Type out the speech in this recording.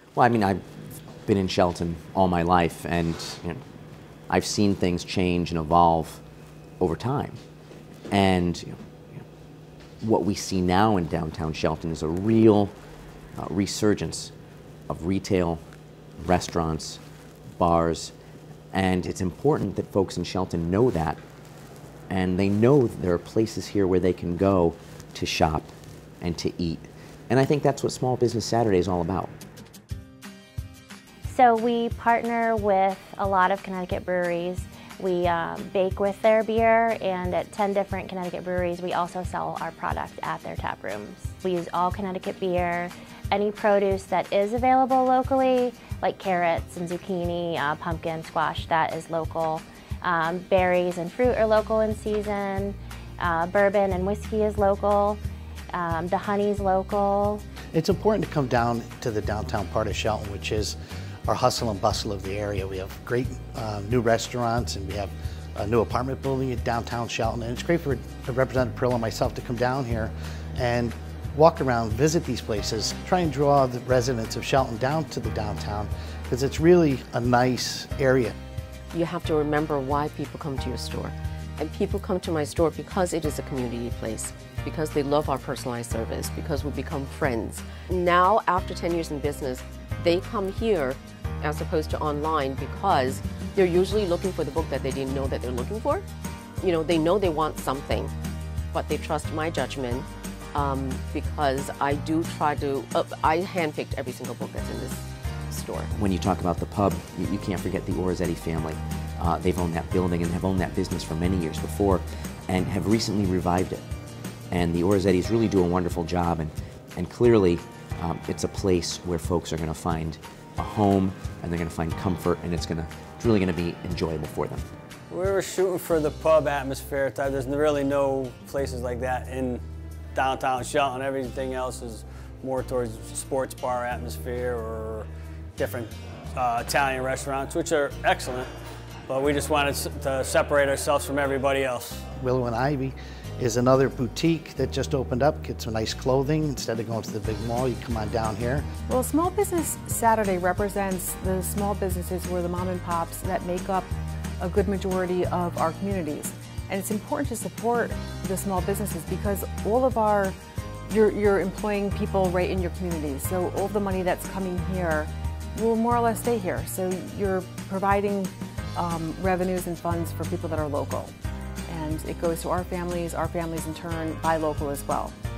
Well, I mean, I've been in Shelton all my life, and I've seen things change and evolve over time. And what we see now in downtown Shelton is a real resurgence of retail, restaurants, bars, and it's important that folks in Shelton know that, and they know that there are places here where they can go to shop and to eat. And I think that's what Small Business Saturday is all about. So we partner with a lot of Connecticut breweries. We bake with their beer, and at 10 different Connecticut breweries we also sell our product at their tap rooms. We use all Connecticut beer. Any produce that is available locally, like carrots and zucchini, pumpkin, squash, that is local. Berries and fruit are local in season. Bourbon and whiskey is local. The honey's local. It's important to come down to the downtown part of Shelton, which is our hustle and bustle of the area. We have great new restaurants, and we have a new apartment building in downtown Shelton. And it's great for Representative Perillo and myself to come down here and walk around, visit these places, try and draw the residents of Shelton down to the downtown, because it's really a nice area. You have to remember why people come to your store. And people come to my store because it is a community place, because they love our personalized service, because we become friends. Now, after 10 years in business, they come here as opposed to online because they're usually looking for the book that they didn't know that they're looking for. You know, they know they want something, but they trust my judgment because I do try to, I handpicked every single book that's in this store. When you talk about the pub, you can't forget the Orazzetti family. They've owned that building and have owned that business for many years before and have recently revived it. And the Orazzettis really do a wonderful job, and clearly it's a place where folks are going to find a home, and they're going to find comfort, and it's really going to be enjoyable for them. We were shooting for the pub atmosphere type. There's really no places like that in downtown Shelton. Everything else is more towards sports bar atmosphere or different Italian restaurants, which are excellent, but we just wanted to separate ourselves from everybody else. Willow and Ivy is another boutique that just opened up, get some nice clothing. Instead of going to the big mall, you come on down here. Well, Small Business Saturday represents the small businesses who are the mom and pops that make up a good majority of our communities. And it's important to support the small businesses because all of you're employing people right in your communities. So all the money that's coming here will more or less stay here. So you're providing revenues and funds for people that are local. And it goes to our families in turn buy local as well.